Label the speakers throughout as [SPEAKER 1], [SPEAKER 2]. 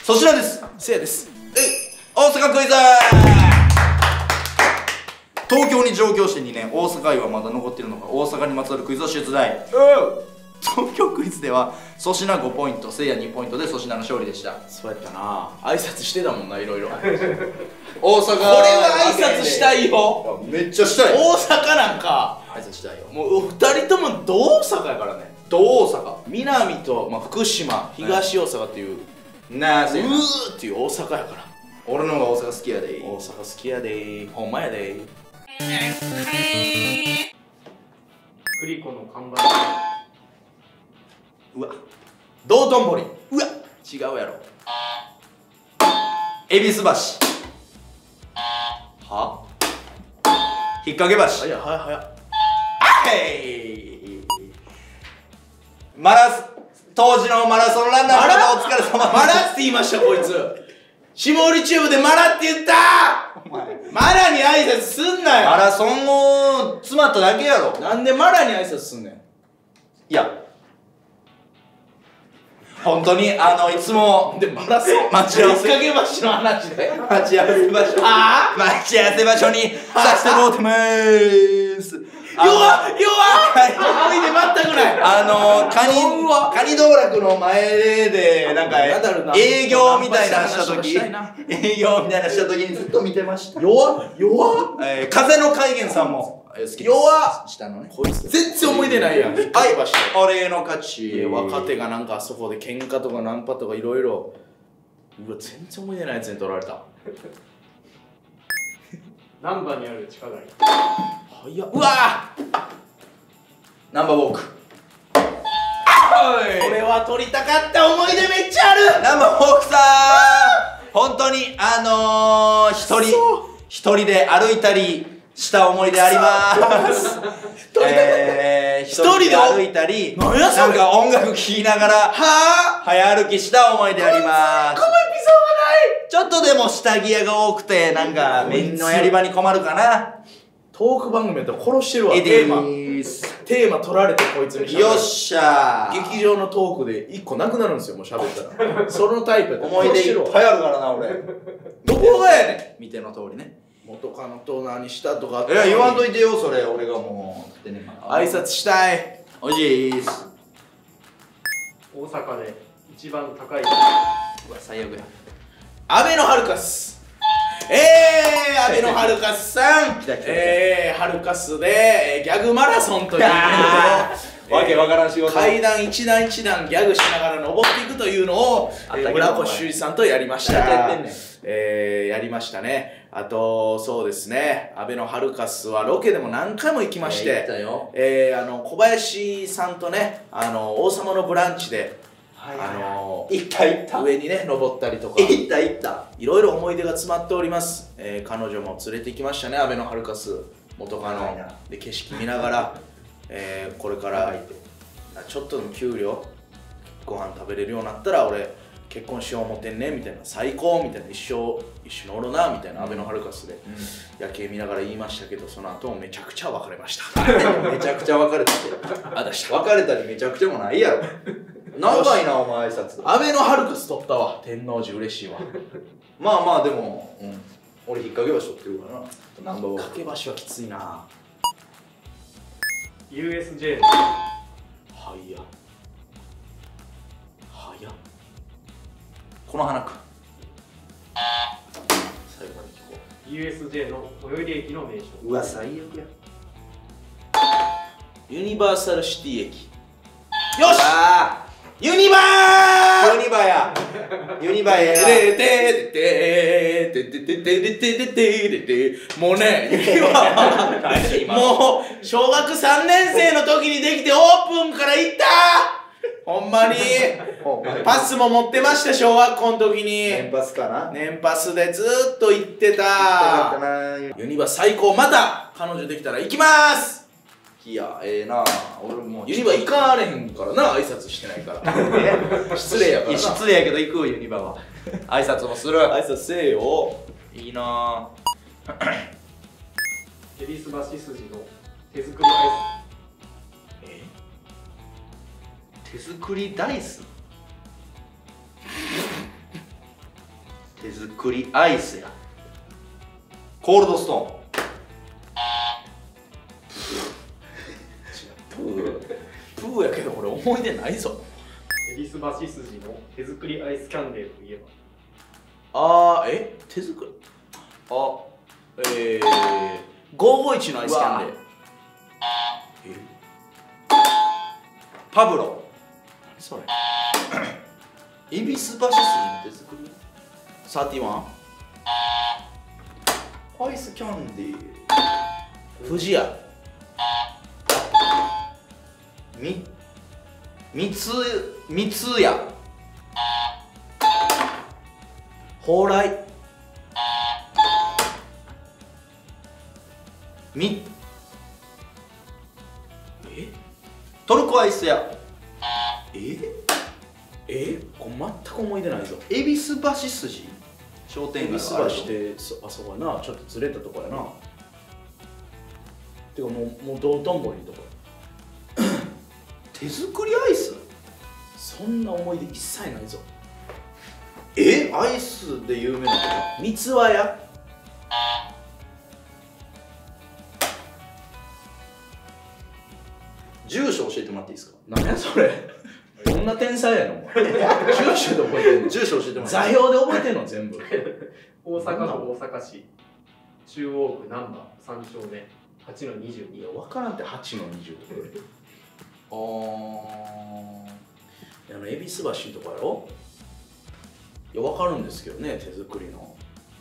[SPEAKER 1] 粗品です。
[SPEAKER 2] せいやです。
[SPEAKER 1] 大阪クイズ。東京に上京して2年、大阪愛はまだ残っているのか、大阪にまつわるクイズを出題。東京クイズでは粗品5ポイント、せいや2ポイントで粗品の勝利でした。
[SPEAKER 2] そうやったな。挨拶してたもんな、いろいろ。
[SPEAKER 1] 大阪、これ
[SPEAKER 2] は挨拶したいよ。
[SPEAKER 1] めっちゃしたい。
[SPEAKER 2] 大阪なんか
[SPEAKER 1] 挨拶したいよ。
[SPEAKER 2] もう2人とも同大阪やからね。
[SPEAKER 1] 同大阪、
[SPEAKER 2] 南と、福島、東大阪っていう、
[SPEAKER 1] なあ、
[SPEAKER 2] うーっていう大阪やから。
[SPEAKER 1] 俺の方が大阪好きやで。
[SPEAKER 2] 大阪好きやで、ほんまやで。
[SPEAKER 3] グリコの看板。
[SPEAKER 1] うわ、
[SPEAKER 2] 道頓堀。
[SPEAKER 1] うわ、違うやろ。恵比寿橋。は引っ掛け橋。
[SPEAKER 2] 早い早い早い。
[SPEAKER 1] 当時のマラソンランナーの方、お疲れ様です。
[SPEAKER 2] マラって言いました、こいつ。下売りチューブでマラって言った。マラに挨拶すんなよ。
[SPEAKER 1] マラソンを詰まっただけやろ。
[SPEAKER 2] なんでマラに挨拶すんねん。
[SPEAKER 1] いや、本当にいつも
[SPEAKER 2] でマラソン
[SPEAKER 1] 待ち合わせ
[SPEAKER 2] 引っ掛け橋の話で
[SPEAKER 1] 待ち合わせ場所、待ち合わせ場所にさせてもうてまーす。
[SPEAKER 2] 弱っ思い出全くない。
[SPEAKER 1] カニ道楽の前でなんか営業みたいなした時にずっと見てました。
[SPEAKER 2] 弱っ
[SPEAKER 1] 風の海源さんも好きです。
[SPEAKER 2] 弱っ
[SPEAKER 1] 下のね、
[SPEAKER 2] こいつ全然思い出ないやん。はい、
[SPEAKER 1] 俺の勝ち。
[SPEAKER 2] 若手がなんかあそこで喧嘩とかナンパとかいろいろ。うわ、全然思い出ないやつに取られた。
[SPEAKER 3] 難波にある地下街。
[SPEAKER 2] 早っ。うわ
[SPEAKER 1] ナンバーウォーク。
[SPEAKER 2] これは取りたかった思い出めっちゃある。
[SPEAKER 1] ナンバーウォークさん、本当に一人で歩いたりした思い出あります。一人で歩いたり、なんか音楽聴きながら早歩きした思い出あります。ちょっとでも下着屋が多くて、なんか麺のやり場に困るかな。
[SPEAKER 2] トーク番組やったら殺してるわ。テーマ取られてこいつに。
[SPEAKER 1] よっしゃー。
[SPEAKER 2] 劇場のトークで1個なくなるんですよ、もう喋ったら。そのタイプやったら
[SPEAKER 1] 思い出いっぱいあるからな、俺。
[SPEAKER 2] どこがやね
[SPEAKER 1] 見ての通りね。
[SPEAKER 2] 元カノと何したとか。
[SPEAKER 1] いや、言わんといてよ、それ。俺がもう
[SPEAKER 2] 挨拶したい。
[SPEAKER 1] おいしいーす。
[SPEAKER 3] 大阪で一番高い。
[SPEAKER 1] うわ、最悪や。
[SPEAKER 2] アベノハルカス。アベノハルカスさん。ハルカスでギャグマラソンというのを
[SPEAKER 1] わけわからん仕事。
[SPEAKER 2] 階段一段一段ギャグしながら登っていくというのを村越修二さんとやりました。やりましたね。あとそうですね、アベノハルカスはロケでも何回も行きまして、小林さんとね、王様のブランチで上にね登ったりとか、いろいろ思い出が詰まっております。彼女も連れてきましたね、アベノハルカス元カノで景色見ながら、これからちょっとでも給料ご飯食べれるようになったら俺結婚しよう思ってんねみたいな、最高みたいな、一緒におろなみたいな、アベノハルカスで夜景見ながら言いましたけど、その後もめちゃくちゃ別れました。
[SPEAKER 1] めちゃくちゃ別れたって別れたりめちゃくちゃもないやろ。長いなお前挨拶。
[SPEAKER 2] アベノハルカス取ったわ。天王寺嬉しいわ。
[SPEAKER 1] まあまあでも、俺引っ掛け橋取ってるからな。
[SPEAKER 2] 引っ掛け橋はきついな。
[SPEAKER 3] USJ。
[SPEAKER 2] はや
[SPEAKER 1] この花く
[SPEAKER 2] 最後まで聞こ
[SPEAKER 3] う。USJ の最寄り駅の名称。
[SPEAKER 1] うわ最悪や。
[SPEAKER 2] ユニバーサルシティ駅。よし、ユニバやもうね、ユニバもう小学3年生の時にできてオープンから行った。ほんまにパスも持ってました、小学校の時に。
[SPEAKER 1] 年パスかな。
[SPEAKER 2] 年パスでずーっと行ってた。ユニバ最高。また彼女できたら行きます。
[SPEAKER 1] いや、な俺も
[SPEAKER 2] ユニバ行かれへんからな、挨拶してないから失礼やからな。
[SPEAKER 1] 失礼やけど行くユニバは挨拶もする。
[SPEAKER 2] 挨拶せえよ。
[SPEAKER 1] いいな
[SPEAKER 3] 恵比寿橋筋の手作りア
[SPEAKER 1] 手作りダイス手作りアイスや。コールドスト
[SPEAKER 2] プーやけどこれ思い出ないぞ。
[SPEAKER 3] 恵比寿橋筋の手作りアイスキャンデーといえば。
[SPEAKER 2] 手作り、551のアイスキャンデー。
[SPEAKER 1] パブロ。
[SPEAKER 2] 何それ。
[SPEAKER 1] 恵比寿橋筋の手作り
[SPEAKER 2] 31。
[SPEAKER 1] アイスキャンディー。
[SPEAKER 2] 富士屋。
[SPEAKER 1] 三つ屋。
[SPEAKER 2] 蓬莱。
[SPEAKER 1] トルコアイス屋。
[SPEAKER 2] これ全く思い出ないぞ。
[SPEAKER 1] 恵比寿橋筋商店街
[SPEAKER 2] 恵比寿橋ってあそこやな、ちょっとずれたとこやな。てかもう道頓堀のとこ。
[SPEAKER 1] 手作りアイス。
[SPEAKER 2] そんな思い出一切ないぞ。
[SPEAKER 1] アイスで有名なの。
[SPEAKER 2] 三つ輪屋。
[SPEAKER 1] 住所教えてもらっていいですか。
[SPEAKER 2] 何やそれ。どんな天才やのお前。住所で覚えてんの。
[SPEAKER 1] 住所教えてもらっていいですか。
[SPEAKER 2] 座標で覚えてんの全部。
[SPEAKER 3] 大阪府大阪市中央区難波3丁目8-22。
[SPEAKER 2] いや分からんって8の20とこで。恵比寿橋のとこやろ。いや分かるんですけどね、手作りの。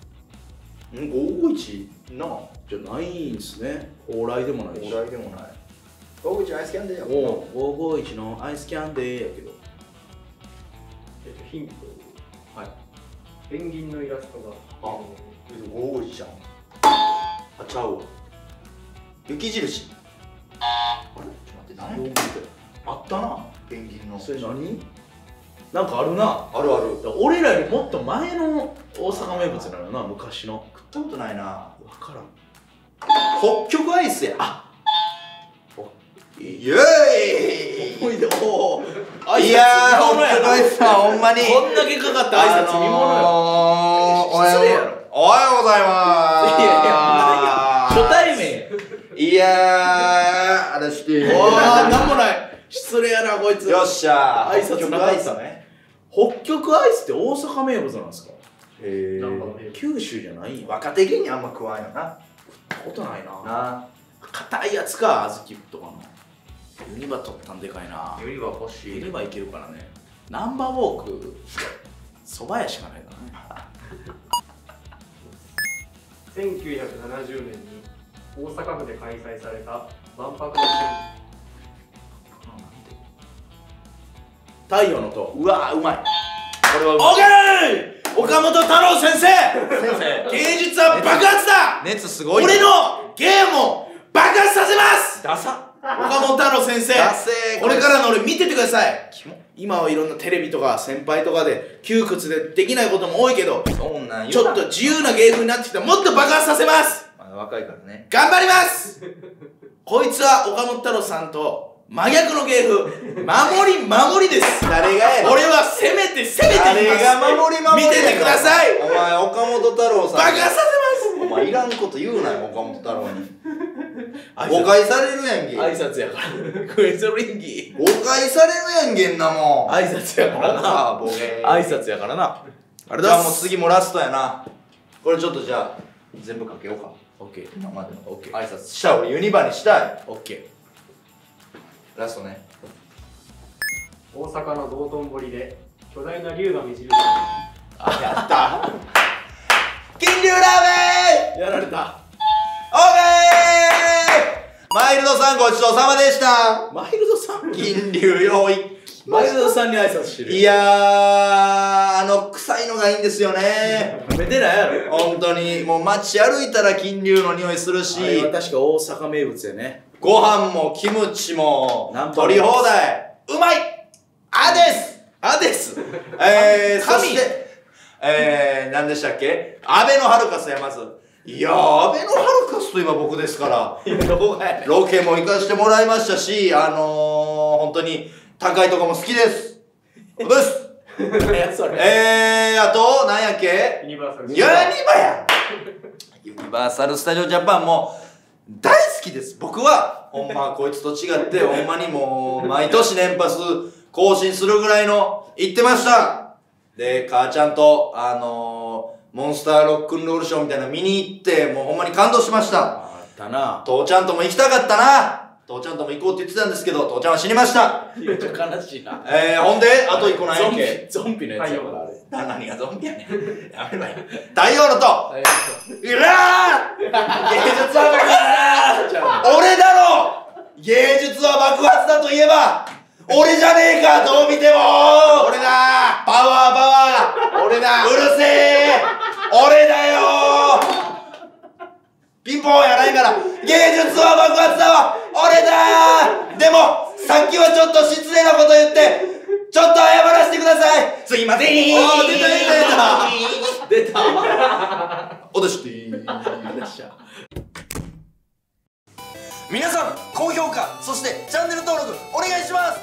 [SPEAKER 1] 551なあ。
[SPEAKER 2] じゃないんすね。蓬莱でもないし。
[SPEAKER 1] 蓬莱でもない。551アイスキャンデーやもんな。
[SPEAKER 2] 551のアイスキャンデーやけど。
[SPEAKER 3] ヒント。
[SPEAKER 2] はい。
[SPEAKER 3] ペンギンのイラストが。
[SPEAKER 1] 551じゃん。ちゃうわ。雪印。あれちょっと待って、何あったな、ペンギンの。
[SPEAKER 2] それ何？なんかあるな。
[SPEAKER 1] あるある。
[SPEAKER 2] 俺らよりもっと前の大阪名物なのな、昔の。
[SPEAKER 1] 食ったことないな。
[SPEAKER 2] 分からん。
[SPEAKER 1] 北極アイスや。イエーイ。
[SPEAKER 2] 思い出。い
[SPEAKER 1] やー、北極アイスはほんまに
[SPEAKER 2] こんだけかかった挨拶見物よ。失礼やろ。
[SPEAKER 1] おはようございます。
[SPEAKER 2] いやいや、初対面。
[SPEAKER 1] いやー、あれして
[SPEAKER 2] なんもない。失礼やなこいつ。
[SPEAKER 1] よっしゃー。
[SPEAKER 2] 挨拶なかったね。北極アイスって大阪名物なんですか。九州じゃないん。
[SPEAKER 1] 若手芸人あんま食わんよな。
[SPEAKER 2] 食ったことないな。
[SPEAKER 1] な、
[SPEAKER 2] 硬いやつか、小豆とかの。ユニバ取ったんでかいな。
[SPEAKER 1] ユニバ欲しい。
[SPEAKER 2] ユニバいけるからね。ナンバーウォーク蕎麦屋しかないからね。
[SPEAKER 3] 1970年に大阪府で開催された万博の瞬
[SPEAKER 2] 太陽の塔。
[SPEAKER 1] うわー、うまい。これはう
[SPEAKER 2] オ
[SPEAKER 1] まい。
[SPEAKER 2] ーケー。岡本太郎先生。芸術は爆発だ。
[SPEAKER 1] 熱すごい。
[SPEAKER 2] 俺の芸も爆発させます。
[SPEAKER 1] ダサ。
[SPEAKER 2] 岡本太郎先生。
[SPEAKER 1] ダセー。
[SPEAKER 2] これからの俺見ててください。今はいろんなテレビとか先輩とかで窮屈でできないことも多いけど、
[SPEAKER 1] そんなん
[SPEAKER 2] ちょっと自由な芸風になってきたらもっと爆発させます。
[SPEAKER 1] まだ若いからね。
[SPEAKER 2] 頑張ります。こいつは岡本太郎さんと真逆の芸風。守りです。
[SPEAKER 1] 誰がやねん。
[SPEAKER 2] 俺は攻めていきます。
[SPEAKER 1] 誰が守り
[SPEAKER 2] 見ててください。
[SPEAKER 1] お前岡本太郎さん。
[SPEAKER 2] 爆発させます。
[SPEAKER 1] お前いらんこと言うなよ、岡本太郎に。誤解されるやんけ。
[SPEAKER 2] 挨拶やから。クイズリンギ。
[SPEAKER 1] 誤解されるやんけんなもん。
[SPEAKER 2] 挨拶やからな。挨拶やからな。あれだ。
[SPEAKER 1] じゃあもう次もラストやな。これちょっとじゃあ全部かけようか。
[SPEAKER 2] オッケー。
[SPEAKER 1] 今までの
[SPEAKER 2] オッケー。
[SPEAKER 1] 挨拶した俺ユニバにしたい。
[SPEAKER 2] オッケ
[SPEAKER 1] ー。ラストね。
[SPEAKER 3] 大阪の道頓堀で巨大な竜が目印。
[SPEAKER 1] やった金龍ラーメン。
[SPEAKER 2] やられた。
[SPEAKER 1] オーケー。マイルドさんごちそうさまでした。
[SPEAKER 2] マイルドさん。
[SPEAKER 1] 金龍用意。
[SPEAKER 2] マイルドさんに挨拶してる。
[SPEAKER 1] いやー、臭いのがいいんですよね。
[SPEAKER 2] 食べてないやろ。
[SPEAKER 1] 本当にもう街歩いたら金龍の匂いするし、
[SPEAKER 2] あれは確か大阪名物やね。
[SPEAKER 1] ご飯もキムチも取り放題。うまい。あです
[SPEAKER 2] あです。
[SPEAKER 1] そして何でしたっけ、アベノハルカスやまず。いやー、アベノハルカスといえば僕ですから、ロケも行かしてもらいましたし、本当に高いとこも好きです。です。
[SPEAKER 2] 何やそれ。
[SPEAKER 1] あと何やっけ、
[SPEAKER 3] ユニバーサル
[SPEAKER 1] ユニバやユニバーサル・スタジオ・ジャパンも大好きです。僕はほんまこいつと違ってほんまにもう毎年年パス更新するぐらいの行ってました。で母ちゃんとモンスターロックンロールショーみたいなの見に行ってもうほんまに感動しました。
[SPEAKER 2] あったな。
[SPEAKER 1] 父ちゃんとも行きたかったな。父ちゃんとも行こうって言ってたんですけど父ちゃんは死にました。
[SPEAKER 2] めっちゃ悲しいな。
[SPEAKER 1] ほんであと1個何やっけ。
[SPEAKER 2] ゾンビのやつやからあれ。
[SPEAKER 1] 何がゾンビやねん。やめろや。太陽の塔。うらー芸術は爆発だ。俺だろ。芸術は爆発だといえば俺じゃねえか、どう見ても。俺だ。パワーパワー。俺だ。うるせえ。俺だよ。ピンポンやないから芸術は爆発だわ。俺だ。でもさっきはちょっと失礼なこと言ってちょっと謝らせてください。すいません。出たお出しでーす。皆さん高評価そしてチャンネル登録お願いします。